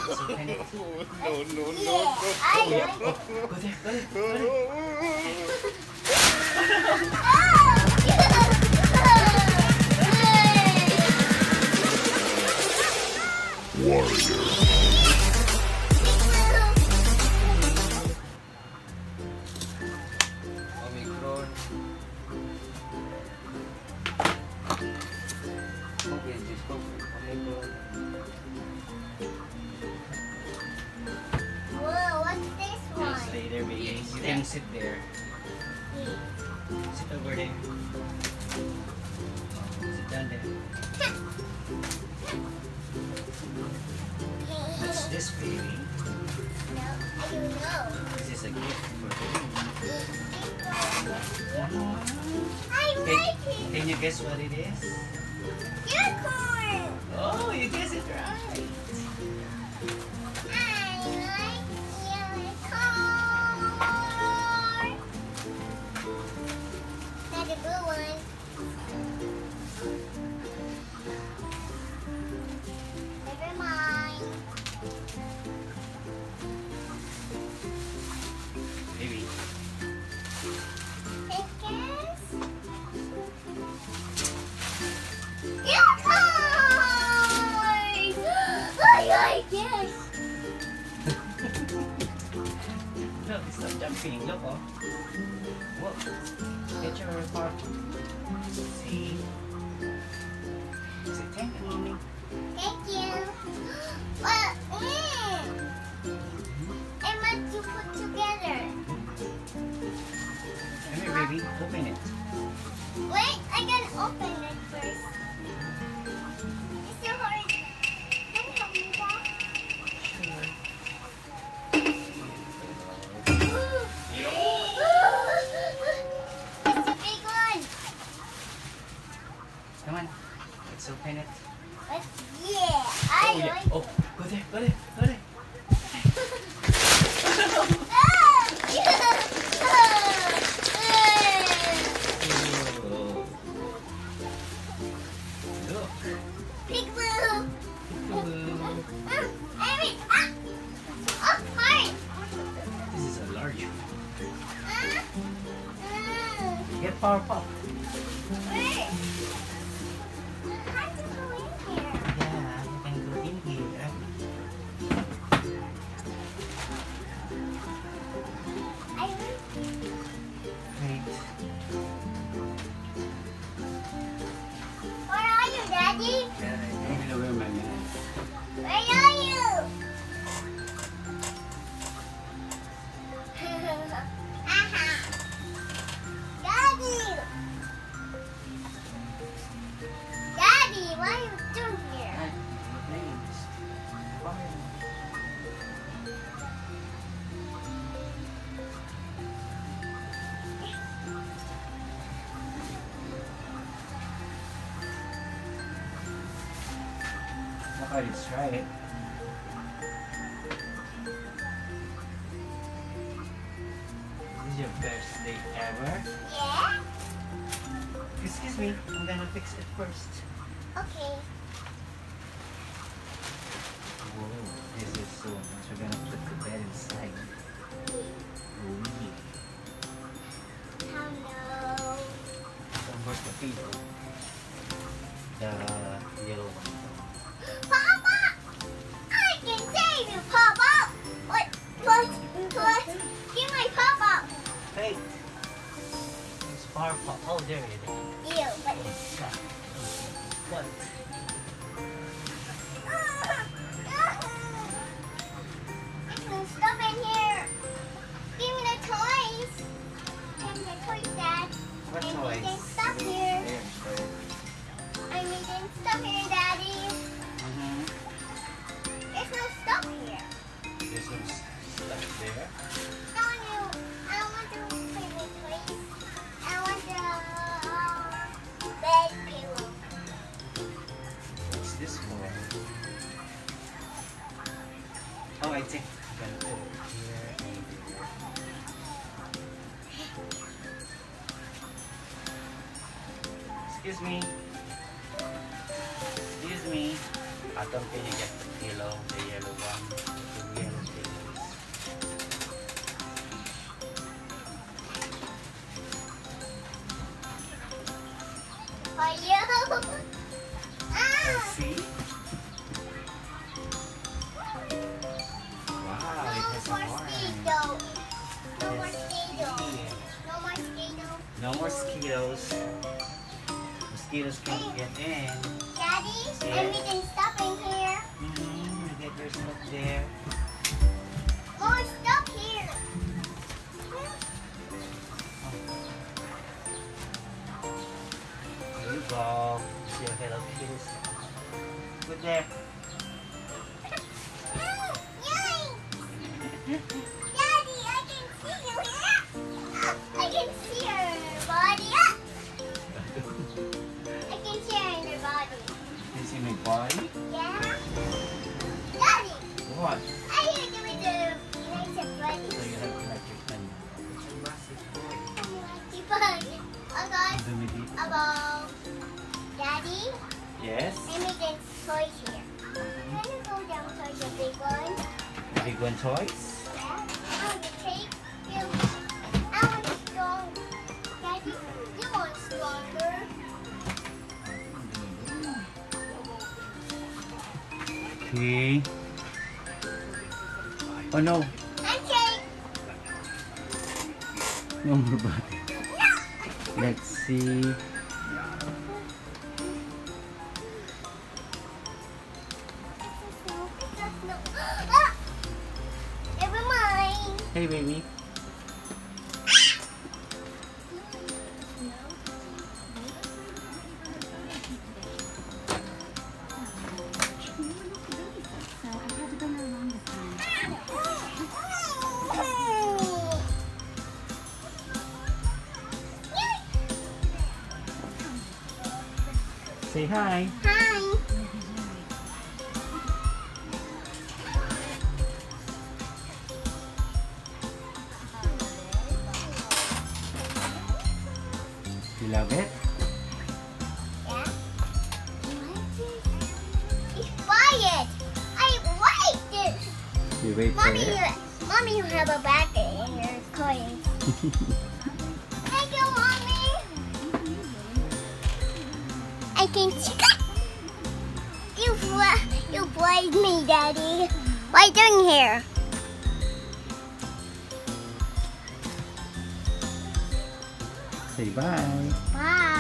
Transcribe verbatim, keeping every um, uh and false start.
So kind of. No, no, no, Yeah, no. I Oh, yeah. like Oh, it. go there, go there, go there. Omicron. Okay, just go. Omicron. Whoa, what's this Just one? lay there, baby. You can sit there. Sit over there. Sit down there. What's this, baby? No, I don't know. This is a gift for you. I Can, like it. can you guess what it is? Unicorn. Oh, you guessed it right. I like unicorn. That's a blue one. Never mind. Baby. Pickers. Unicorn! I like it. Look, it's not jumping. Look, oh. Whoa. Get your part. See? Say thank you, mommy. Thank you. Well, mm. And what you put together? Come here, baby. Open it. Wait, I gotta open it first. It's so hard. Can you help me, Dad? It's a big one. Come on. Let's open it. But yeah, I Oh, yeah. like Oh, go there, go there, go there. Oh. Look. Big blue. Peekaboo. Mm, Amy, ah. Oh, hard. This is a large one. Ah. Mm. Get power pop. Where? How to go in here? Yeah, you can go in here. I like Wait. Where are you, Daddy? I'm gonna wear my mask. Where are you? Aha. Daddy! Daddy, what are you doing here? I'm playing this. Fire. Okay, let's try it. This is your best day ever. Yeah? Excuse me, I'm gonna fix it first. Okay. Whoa, this is so much. We're gonna put the bed inside. Oh yeah. Oh no. Of course the people. The yellow one. Papa! I can save you, Papa! What? What? What? Give my Papa! Hey! It's far pop. Oh, there it is. Ew, but... What? Stop in here! Give me the toys! Give me the toys, Dad. What And toys? we can stop here. There, there. I mean, then stop here, Daddy. Mm-hmm. There's no stop here. There's some stuff there. I want to, I want to play with toys. I want the uh, bed pillow. What's this for? Oh, I think I'm gonna put it here and here. Excuse me. Excuse me. Autumn, can you get the pillow, the yellow one, the yellow pillows? For you. Ah. See? Wow, it has a No more horn. mosquitoes. No more Yes. mosquitoes. Yeah. No more mosquitoes. No more mosquitoes. Mosquitoes can't get in. Daddy, Yes. everything's stopping here. Mm-hmm. You get your stuff there. More stuff here. There you go. See your Hello Kitties. Good there. Yay! Daddy, I can see you here. I can see her in her body. I can see her in her body. You see my body? Yeah. Daddy, What? I hear you with the nice and So bloody. you have to like your pen. It's a massive boy. About, Dumidi. about Daddy, Yes. I made a toy here. Can you go down to the big one? Big one toys. Yeah. I want to take you. I want strong. Daddy, you want stronger? Okay. Oh no. And take. No more body. Let's see. Ah! Never mind. Hey baby. Say hi. Hi. You love it? Yeah. It's quiet. I like this. You wait for Mommy, it? you, Mommy, you have a bag in your coin. Thank you, Mommy. I can see. You fl- you played me, Daddy. What are you doing here? Say bye. Bye.